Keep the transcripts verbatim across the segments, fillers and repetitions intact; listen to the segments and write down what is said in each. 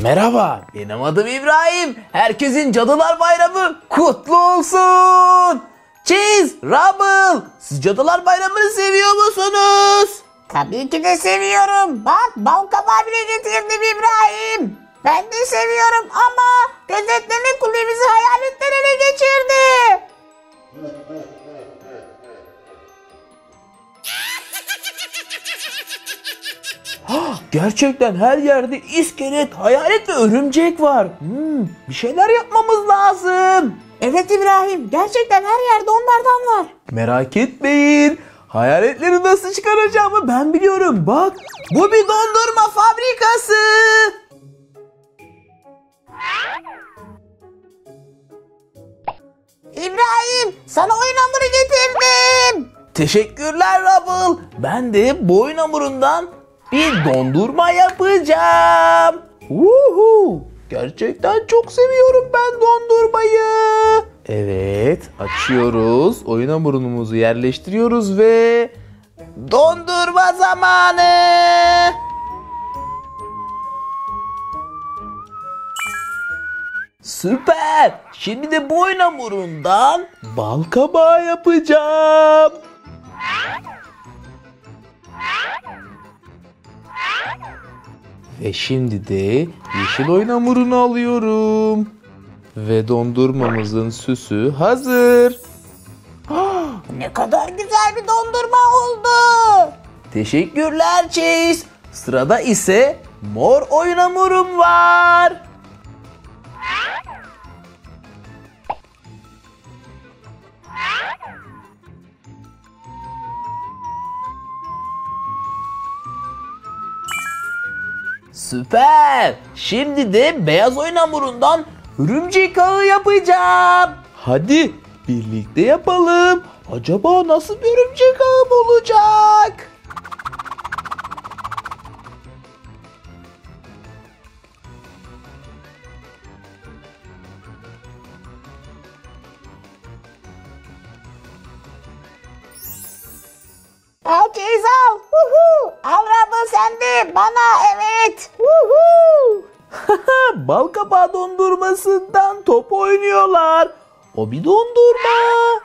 Merhaba, benim adım İbrahim. Herkesin Cadılar Bayramı kutlu olsun. Cheese, Rubble, siz Cadılar Bayramı'nı seviyor musunuz? Tabii ki de seviyorum. Bak bal kabağı bile getirdim İbrahim. Ben de seviyorum ama gözetleme kulemizi hayaletler ele geçirdi. Gerçekten her yerde iskelet, hayalet ve örümcek var. Hmm, bir şeyler yapmamız lazım. Evet İbrahim, gerçekten her yerde onlardan var. Merak etmeyin. Hayaletleri nasıl çıkaracağımı ben biliyorum. Bak, bu bir dondurma fabrikası. İbrahim, sana oyun hamuru getirdim. Teşekkürler Rubble. Ben de bu oyun hamurundan bir dondurma yapacağım. Uhu. Gerçekten çok seviyorum ben dondurmayı. Evet, açıyoruz. Oyun hamurumuzu yerleştiriyoruz ve dondurma zamanı. Süper. Şimdi de bu oyun hamurundan bal kabağı yapacağım. Ve şimdi de yeşil oyun hamurunu alıyorum. Ve dondurmamızın süsü hazır. Ne kadar güzel bir dondurma oldu. Teşekkürler Chase. Sırada ise mor oyun hamurum var. Süper. Şimdi de beyaz oyun hamurundan örümcek ağı yapacağım. Hadi birlikte yapalım. Acaba nasıl bir örümcek ağım olacak? Al Cheese al. Uhu. Al Rubble sen de. Bana evet. Uhu. Bal kabağı dondurmasından top oynuyorlar. O bir dondurma.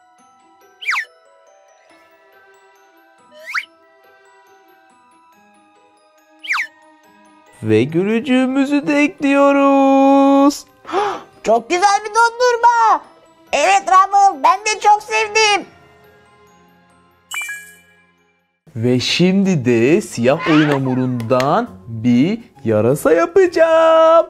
Ve gülücüğümüzü de ekliyoruz. Çok güzel bir dondurma. Evet Rubble, ben de çok sevdim. Ve şimdi de siyah oyun hamurundan bir yarasa yapacağım.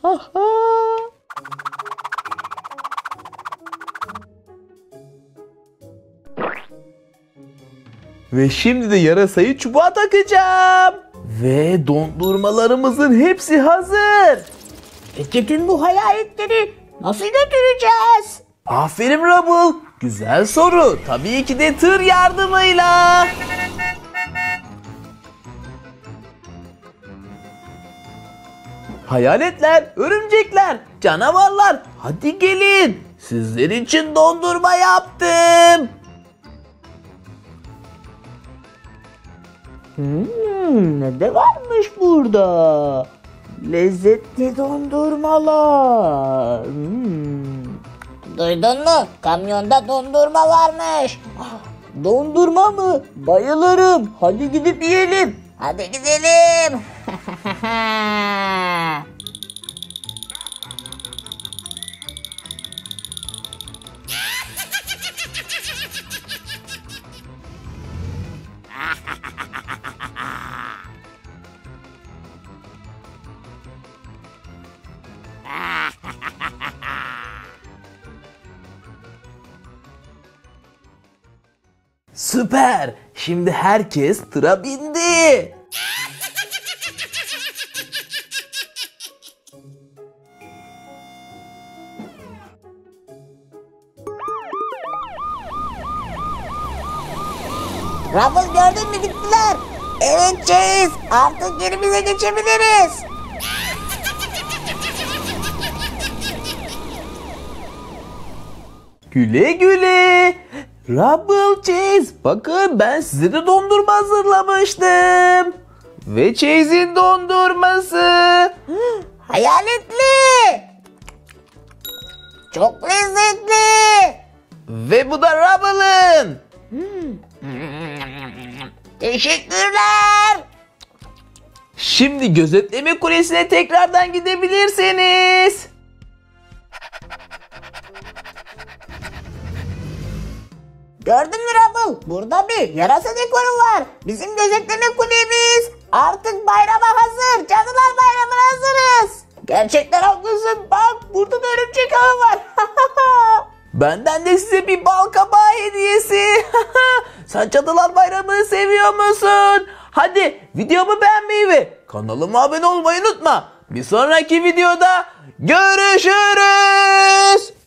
Ve şimdi de yarasayı çubuğa takacağım. Ve dondurmalarımızın hepsi hazır. Peki tüm bu hayaletleri nasıl götüreceğiz? Aferin Rubble. Güzel soru. Tabii ki de tır yardımıyla. Hayaletler, örümcekler, canavarlar, hadi gelin. Sizler için dondurma yaptım. Hmm, ne de varmış burada? Lezzetli dondurmalar. Hmm. Duydun mu? Kamyonda dondurma varmış. Dondurma mı? Bayılırım. Hadi gidip yiyelim. Hadi gidelim. Süper. Şimdi herkes tıra bindi. Rubble gördün mü, gittiler. Evet Cheese, artık yerimize geçebiliriz. Güle güle. Rubble, Cheese, bakın ben size de dondurma hazırlamıştım. Ve Chase'in dondurması. Hayaletli. Çok lezzetli. Ve bu da Rubble'ın. Teşekkürler. Şimdi gözetleme kulesine tekrardan gidebilirsiniz. Gördün mü Rubble? Burada bir yarasa dekoru var. Bizim gözetleme kulemiz artık bayrama hazır. Cadılar Bayramı'na hazırız. Gerçekten haklısın. Bak burada da örümcek ağı var. Benden de size bir bal kabağı hediyesi. Sen Cadılar Bayramı'nı seviyor musun? Hadi videomu beğenmeyi ve kanalıma abone olmayı unutma. Bir sonraki videoda görüşürüz.